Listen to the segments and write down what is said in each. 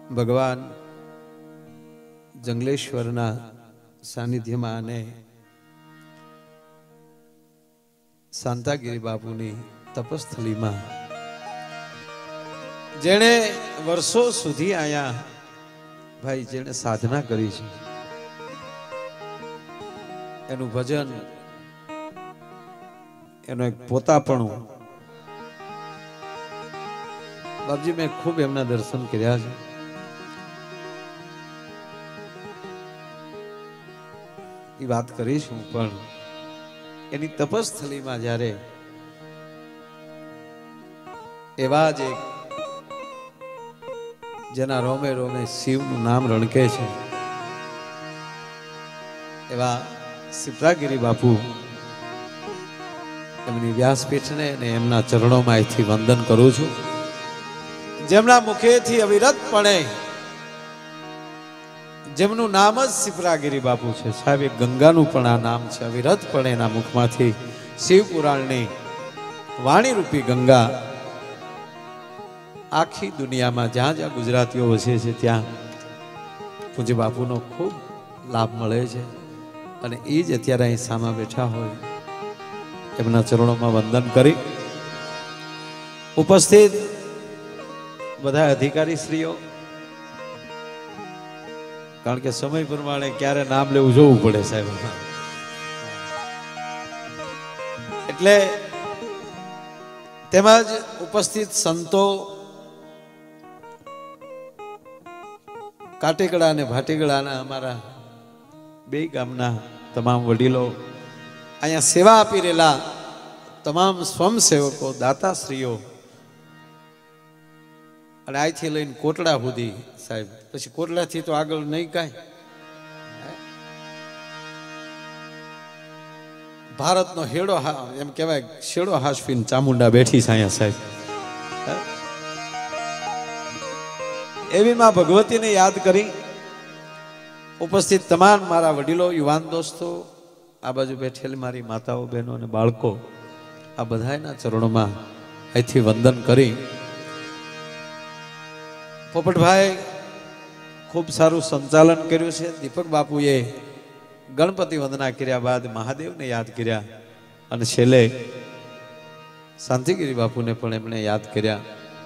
ભગવાન જંગલેશ્વરના સાનિધ્યમાં અને શાંતાગીરી બાપુની તપસ્થલીમાં જેણે વર્ષો સુધી આયા ભાઈ જેણે સાધના કરી છે, એનું ભજન, એનો એક પોતાપણું, બાપજી મેં ખૂબ એમના દર્શન કર્યા છે. એ વાત કરીશું, પણ એની તપસ્થલીમાં જ્યારે એવા જ એક જેના રોમે રોમે શિવનું નામ રણકે છે એવા સિપ્રાગીરી બાપુ, એમની વ્યાસપીઠને અને એમના ચરણોમાં અહીંથી વંદન કરું છું. જેમના મુખેથી અવિરતપણે, જેમનું નામ જ સિપ્રાગીરી બાપુ છે સાહેબ, એ ગંગાનું પણ આ નામ છે. અવિરતપણે એના મુખમાંથી શિવ પુરાણની વાણીરૂપી ગંગા આખી દુનિયામાં જ્યાં જ્યાં ગુજરાતીઓ વસે છે ત્યાં પૂજ્ય બાપુનો ખૂબ લાભ મળે છે. અને એ જ અત્યારે અહીં સામા બેઠા હોય, એમના ચરણોમાં વંદન કરી ઉપસ્થિત બધા અધિકારી શ્રીઓ, કારણ કે સમય પ્રમાણે ક્યારે નામ લેવું જોવું પડે સાહેબ, એટલે તેમજ ઉપસ્થિત સંતો, કાટીકડા અને ભાટીકડાના અમારા બે ગામના તમામ વડીલો, અહીંયા સેવા આપી રહેલા તમામ સ્વયંસેવકો, દાતાશ્રીઓ, અને અહીંથી લઈને કોટડા સુધી સાહેબ, પછી કોટડાથી તો આગળ નહીં કાંઈ. ભારતનો હેડો એમ કહેવાય, શેડો હાશફીન ચામુંડા બેઠી છે અહીંયા સાહેબ. એવી માં ભગવતીને યાદ કરી ઉપસ્થિત તમામ મારા વડીલો, યુવાન દોસ્તો, આ બાજુ બેઠેલી મારી માતાઓ, બહેનો અને બાળકો, આ બધાના ચરણોમાં અહીંથી વંદન કરી. પોપટભાઈ ખૂબ સારું સંચાલન કર્યું છે. દીપક બાપુએ ગણપતિ વંદના કર્યા બાદ મહાદેવને યાદ કર્યા, અને છેલ્લે શાંતિગીરી બાપુને પણ એમણે યાદ કર્યા.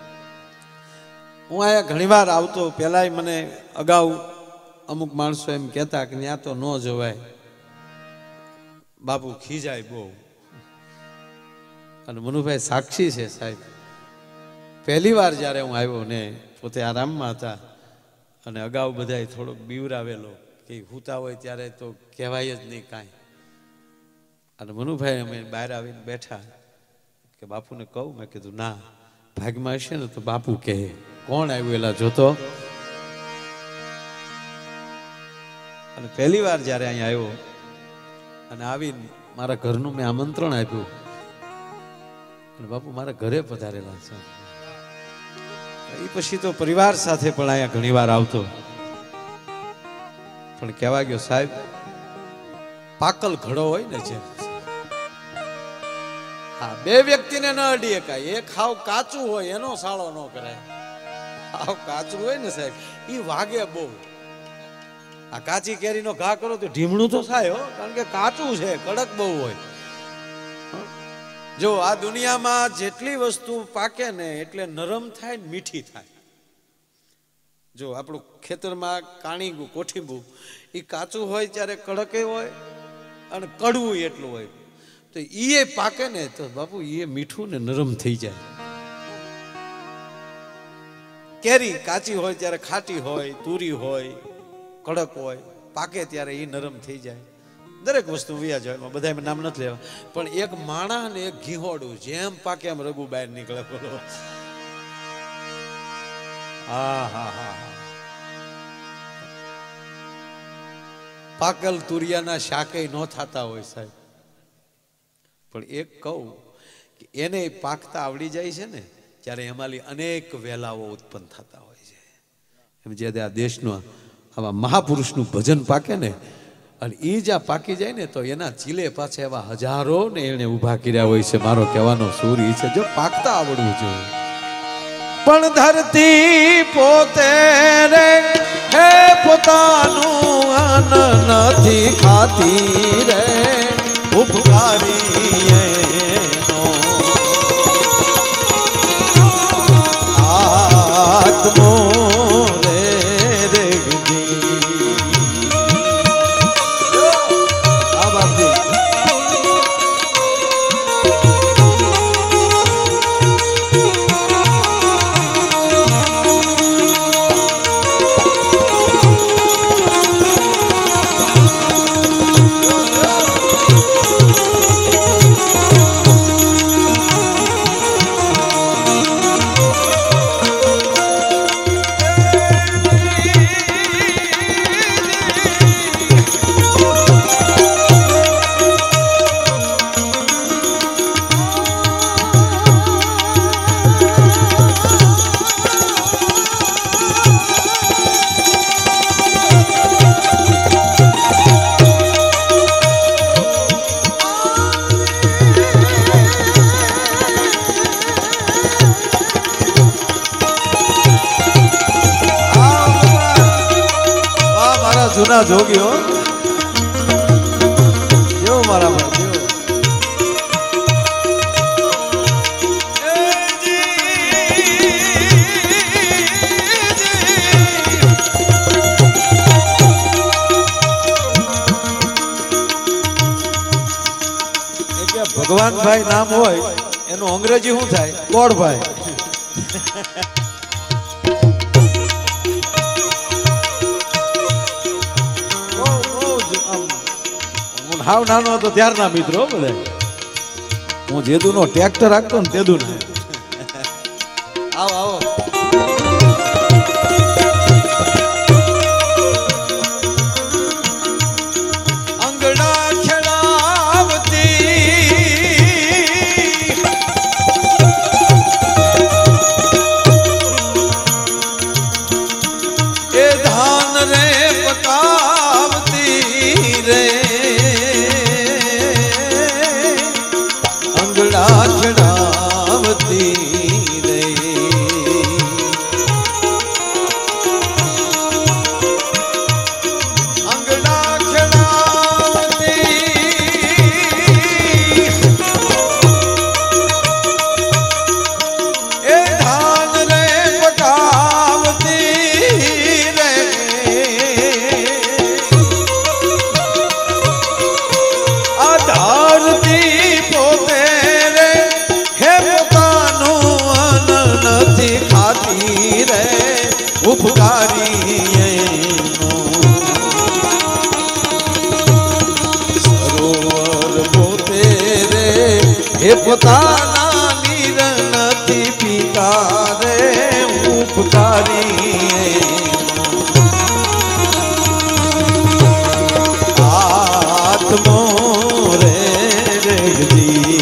હું અહીંયા ઘણીવાર આવતો, પહેલાંય મને અગાઉ અમુક માણસો એમ કહેતા કે ત્યાં તો ન જવાય, બાપુ ખીજાય બહુ. અને મનુભાઈ સાક્ષી છે સાહેબ, પહેલી વાર જ્યારે હું આવ્યો ને પોતે આરામમાં હતા, અને અગાઉ બધાએ થોડોક બીવરાવેલો કે હુતા હોય ત્યારે તો કહેવાય જ નહીં કાંઈ. અને મનુભાઈ અમે બહાર આવીને બેઠા કે બાપુને કહું, મેં કીધું ના, ભાગમાં હશે ને તો બાપુ કહે. કોણ આવ્યું એલા જોતો. અને પહેલી વાર જ્યારે અહીંયા આવ્યો અને આવીને મારા ઘરનું મેં આમંત્રણ આપ્યું, અને બાપુ મારા ઘરે પધારેલા છે. એ પછી તો પરિવાર સાથે પણ અહીંયા ઘણી વાર આવતો, પણ કહેવા ગયો સાહેબ, પાકલ ઘડો હોય ને છે, હા, બે વ્યક્તિને ન અડી શકાય. એક હાવ કાચું હોય એનો સાળો ન કરાય. હાવ કાચું હોય ને સાહેબ, એ વાગે બહુ. આ કાચી કેરીનો ઘા કરો તો ઢીમણું તો થાય હો, કારણ કે કાચું છે, કડક બહુ હોય. જો આ દુનિયામાં જેટલી વસ્તુ પાકે ને એટલે નરમ થાય ને મીઠી થાય. જો આપણું ખેતરમાં કાણીગું, કોઠીબું, એ કાચું હોય ત્યારે કડક હોય અને કડવું એટલું હોય, તો એ પાકે ને તો બાપુ એ મીઠું ને નરમ થઈ જાય. કેરી કાચી હોય ત્યારે ખાટી હોય, તુરી હોય, કડક હોય, પાકે ત્યારે એ નરમ થઈ જાય. દરેક વસ્તુ વ્યાજ હોય, એમાં બધા નામ નથી લેવા, પણ એક માણા ને એક ઘીહોડું જેમ પાકે એમ રઘુ બહાર નીકળે. બોલો, હા હા હા. પાકલ તુરિયાના શાકે ન થતા હોય સાહેબ, પણ એક કહું કે એને પાકતા આવડી જાય છે ને ત્યારે એમાંથી અનેક વેલાઓ ઉત્પન્ન થતા હોય છે. એમ જે આ દેશનું આવા મહાપુરુષનું ભજન પાકે ને, અને એ જ્યાં પાકી જાય ને તો એના ચીલે પાછળ એવા હજારો ને એને ઊભા કર્યા હોય છે. મારો કહેવાનો સૂર એ છે, જો પાકતા આવડવું જોઈએ. પણ ધરતી પોતે રે હે પોતાનું અન્ન નથી ખાતી રે ઉપકારી એનો આત્મો રે રેગજી આ બાપજી જૂના જોગીઓ જો મારા ભાઈ ભગવાનભાઈ નામ હોય એનું અંગ્રેજી શું થાય? ગોડભાઈ. હાવ નાનો હતો ત્યારના મિત્રો બધા. હું જેદુનો ટ્રેક્ટર રાખતો ને તેદુ ને. આવો આવો અંગડા ખેડાવતી એ ધાન રે પકાવતી રે ચડાવતી રે અંગડા ચડાવતી એ ધાન રે પકાવતી રે આધારતી પોતે ખાતી રે ઉપકારી સરોવર પોતે રે હે પોતાના નીર નથી પીતા રે ઉપકારી આત્મો રે રેગજી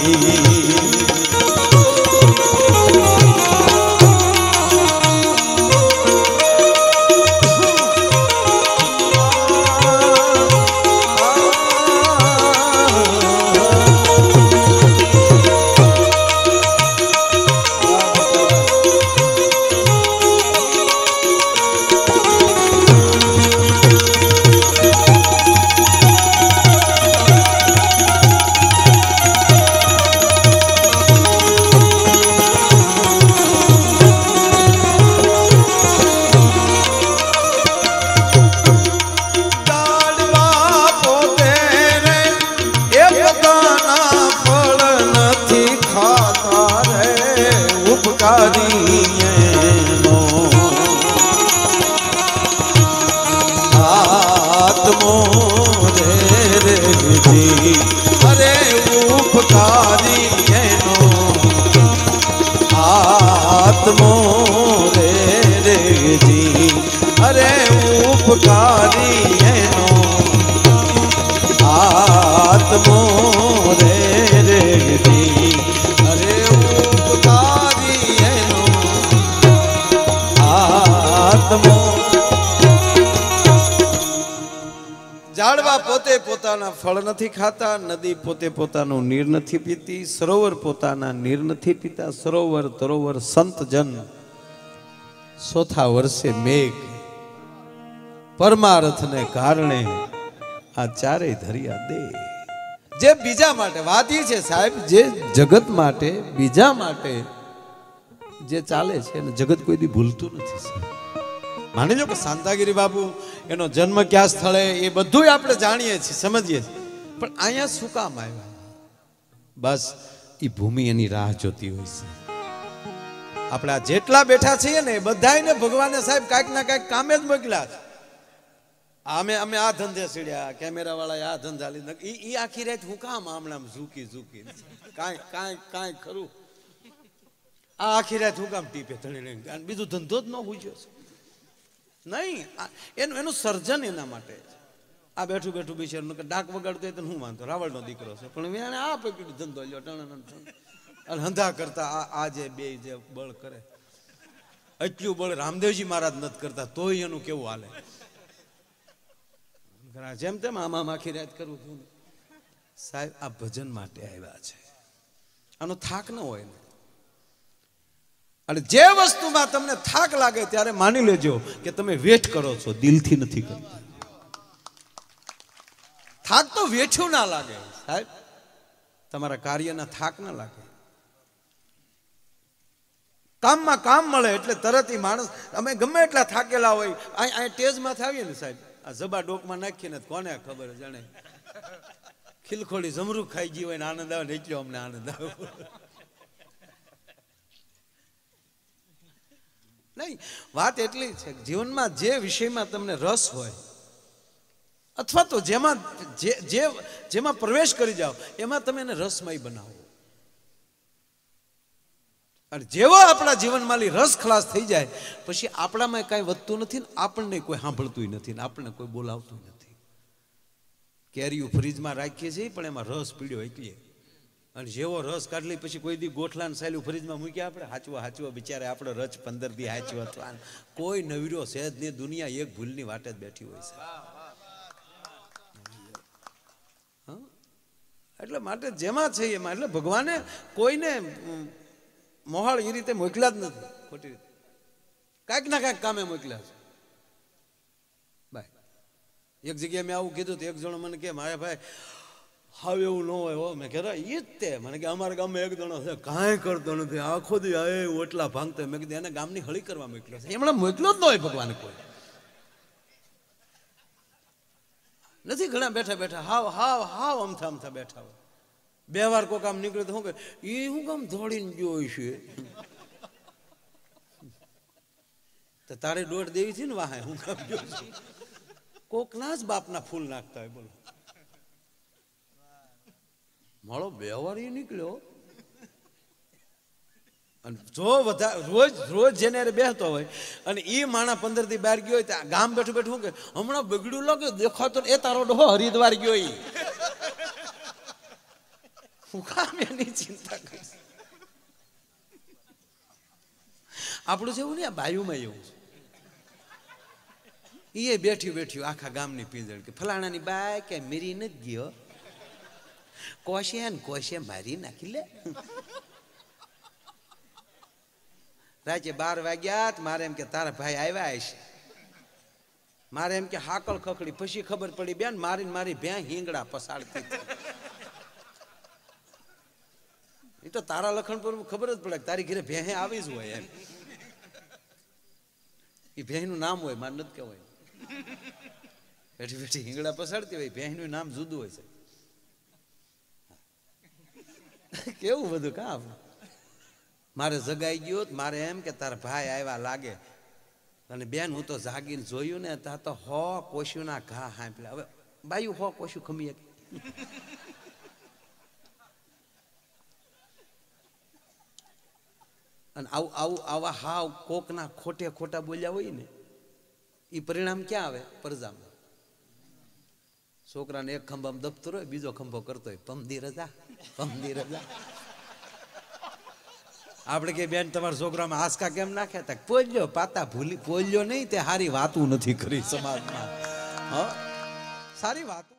આત્મો રે રેગજી અરે ઉપકારી એનો આત્મો રે રેગજી અરે ઉપકારી એનો આત્મો રે રેગજી અરે ઉપકારી એનો આત્મો. ઝાડવા પોતે પોતાના ફળ નથી ખાતા, નદી પોતે પોતાનું નીર નથી પીતી, સરોવર પોતાના નીર નથી પીતા. સરોવર તરોવર સંતજન ચોથા વર્ષે મેઘ પરમાર્થને કારણે આ ચારેય ધરિયા દે. જે બીજા માટે વાત એ છે સાહેબ, જે જગત માટે બીજા માટે જે ચાલે છે એને જગત કોઈ દી ભૂલતું નથી સાહેબ. માની લો કે શાંતાગીરી બાપુ એનો જન્મ ક્યાં સ્થળે એ બધું આપણે જાણીએ છીએ, સમજીએ છીએ, પણ અહીંયા શું કામ આવ્યા? બસ એ ભૂમિ એની રાહ જોતી હોય છે. આપણે આ જેટલા બેઠા છીએ ને બધાને ભગવાને સાહેબ કાંઈક ના કાંઈક કામે જ મોકલ્યા છે. અમે આ ધંધે સીડ્યા, કેમેરા વાળા આ ધંધા લીધા, એ આખી રાત હું કામ આમણામ ઝૂકી કાંઈ ખરું? આ આખી રાત હું કામ ટીપે ધણી બીજું ધંધો જ ન પૂછ્યો છે નહીં. એનું સર્જન એના માટે છે. આ બેઠું બેઠું બિચારું ડાક વગાડતો હોય તો હું માનતો રાવળનો દીકરો છે, પણ એને આ પકડી ધંધો લ્યો અને હંધા કરતા આ જે બે જે બળ કરે એટલું બળ રામદેવજી મહારાજ નથી કરતા, તોય એનું કેવું હાલે. જેમ તેમ આમાં આખી રાત કરવું હતું સાહેબ. આ ભજન માટે આવ્યા છે, આનો થાક ન હોય ને. અને જે વસ્તુમાં તમને થાક લાગે ત્યારે માની લેજો કે તમે વેઠ કરો છો, દિલથી નથી કરતા. થાક તો વેઠ્યું ના લાગે સાહેબ, તમારા કાર્યના થાક ના લાગે. કામમાં કામ મળે એટલે તરત માણસ, અમે ગમે એટલા થાકેલા હોય અહીં ટેજમાં આવીએ ને સાહેબ, આ જબા ડોકમાં નાખીને કોને ખબર જાણે ખીલખોડી જમરૂ ખાઈ ગઈ હોય ને આનંદ આવે ને એટલો અમને આનંદ આવે. નહીં, વાત એટલી છે જીવનમાં જે વિષયમાં તમને રસ હોય અથવા તો જેમાં પ્રવેશ કરી જાઓ એમાં તમે એને રસમય બનાવો. અને જેવો આપણા જીવનમાં રસ ખલાસ થઈ જાય પછી આપણામાં કાંઈ વધતું નથી ને આપણને કોઈ સાંભળતું નથી ને આપણને કોઈ બોલાવતું નથી. કેરીયું ફ્રીજમાં રાખીએ છીએ પણ એમાં રસ પીડ્યો એટલે, અને જેવો રસ કાઢી પછી કોઈ દી ગોઠલાને સાયલું ફ્રીજમાં મૂક્યા આપણે હાચવા બિચારે આપણો રચ 15 દી હાચવા. કોઈ નવીરો સહેજ ની દુનિયા એક ભૂલની વાટે જ બેઠી હોય છે. એટલે માટે જેમાં છે એમાં, એટલે ભગવાને કોઈને મોહાળ એ રીતે મોકલ્યા જ નથી, ખોટી રીતે કાંઈક ના કાંઈક કામે મોકલ્યા છે. ભાઈ એક જગ્યાએ મેં આવું કીધું તો એક જણો મને કે મારે ભાઈ હવે એવું ન હોય હો. મેં કહેતા એ જ તે મને કે અમારા ગામમાં એક જણો છે કાંઈ કરતો નથી, આખો દી ઓટલા ભાંગતો. મેં કીધું એને ગામની હળી કરવા મોકલ્યો છે, એમણે મોકલ્યો જ ન હોય ભગવાને કોઈ નથી. ઘણા બેઠા બેઠા હાવ અમથા બેઠા હોય. 2 વાર કોઈ કામ નીકળે તો શું કે એ હું કામ દોડીને ગયો છે, તો તારે દોડ દેવી છે ને વાહે હું કામ ગયો છું. કોકના જ બાપના ફૂલ નાખતા હોય. બોલો મારો 2 વાર એ નીકળ્યો. અને જો રોજ જેને બેસતો હોય અને એ માણા 15 દી બહાર ગયો હોય ગામ બેઠું બેઠું શું કે હમણાં બગડ્યું લાગે દેખાતો એ તારો ડોહો હરિદ્વાર ગયો. હું કામ એની ચિંતા કરીશ? આપણું જેવું ને આ બાયુમાં એવું છે. એ બેઠ્યું આખા ગામની પીજળ કે ફલાણાની બાય કે મેરી નથી ગયો, કોશે મારી નાખી લે. રાતે 12 વાગ્યા મારે એમ કે તારા ભાઈ આવ્યા હશે. મારે એમ કે હાકળ ખખડી. પછી ખબર પડી બેન મારી ભેં હિંગડા પસાડતી. એ તો તારા લખણ પર ખબર જ પડે તારી ઘરે ભેહે આવી જ હોય એમ. એ ભેંનું નામ હોય, મારે નથી કહેવાય. બેઠી હિંગડા પસાડતી હોય, ભેંનું નામ જુદું હોય છે. કેવું બધું કામ. મારે જગાઈ ગયો મારે એમ કે તારા ભાઈ આવ્યા લાગે. અને બેન હું તો જાગીને જોયું ને ત્યાં તો કોશ્યું ના ઘા હાંપલા. હવે બાયું કોશ્યું ખમી. અને આવા હાવ કોકના ખોટા બોલ્યા હોય ને એ પરિણામ ક્યાં આવે? પરજામાં. છોકરાને એક ખંભામાં દફતર હોય, બીજો ખંભો કરતો હોય પમદી રજા. આપણે કે બેન તમારા છોકરામાં આંસકા કેમ નાખ્યા તા? પોલ્યો પાતા ભૂલી પોલ્યો નહીં તે સારી વાતું નથી કરી સમાજમાં. સારી વાતું